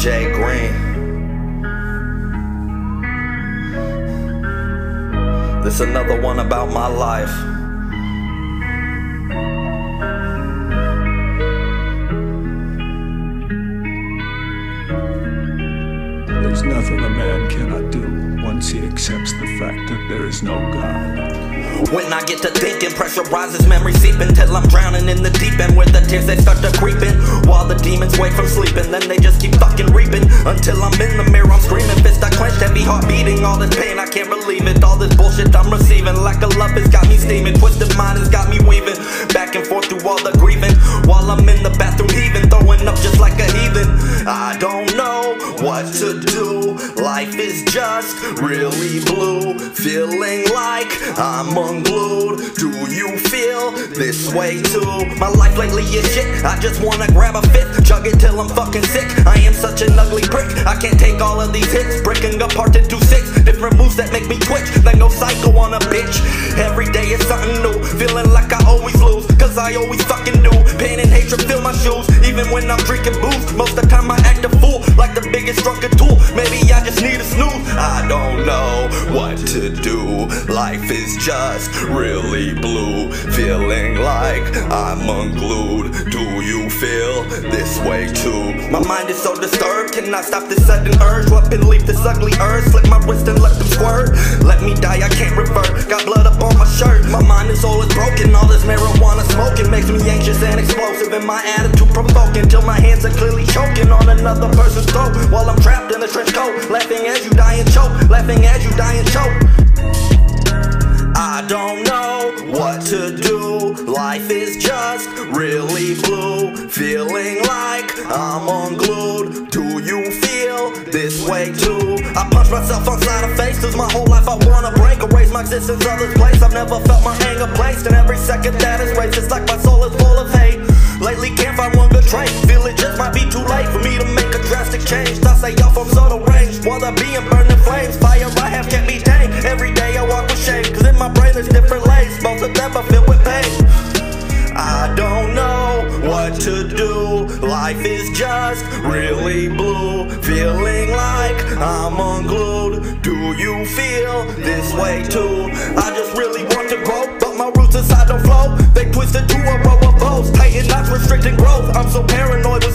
J. Green. This another one about my life. There's nothing a man cannot do once he accepts the fact that there is no God. When I get to thinking, pressure rises, memory seeping till I'm drowning in the deep end, where the tears they start to creeping, while the demons wake from sleeping. Then they just keep fucking reaping until I'm in the mirror. I'm screaming, fist I clenched, heavy heart beating. All this pain, I can't believe it. All this bullshit I'm receiving, lack of love has got me steaming. Twisted mind has got me weaving back and forth through all the grieving, while I'm in the bathroom heaving, throwing up just like a heathen. I don't know what to do. Life is just really blue, feeling like I'm unglued. Do you feel this way too? My life lately is shit, I just wanna grab a fifth, chug it till I'm fucking sick. I am such an ugly prick, I can't take all of these hits, breaking apart into 6 different moves that make me twitch, then go psycho on a bitch. Every day is something new, feeling like I always lose, cause I always fucking do. Pain and hatred fill my shoes, even when I'm drinking booze. Most of the time I act a fool, like the biggest drunken tool. Maybe I just need a snooze. I don't know what to do. Life is just really blue, feeling like I'm unglued. Do you feel this way too? My mind is so disturbed, cannot stop this sudden urge. Up and leave this ugly urge, slip my wrist and let them squirt. Let me die, I can't revert, got blood up on my shirt. My mind and soul is broken, all this marijuana smoking makes me anxious and explosive, and my attitude provoking, till my hands are clearly choking on another person's throat, while I'm trapped in a trench coat, laughing as you die and choke, laughing as you die and choke. I don't know what to do. Life is just really blue, feeling like I'm unglued. Do you feel this way too? I punch myself upside the face, cause my whole life I wanna break, erase my existence other's place. I've never felt my anger placed, and every second that is raised, it's like my soul is full of hate. Lately can't find one good trait, feel it just might be too late for me to make a drastic change. I say off from subtle range, while the being burning flames. Fire I have can't be tamed, every day I walk with shame, cause in my brain there's different lanes, both of them are filled with pain. I don't know what to do. Life is just really blue, feeling like I'm unglued. Do you feel this way too? I just really want to grow, but my roots inside don't flow. They twisted to a row of bows, tightening knots, restricting growth. I'm so paranoid with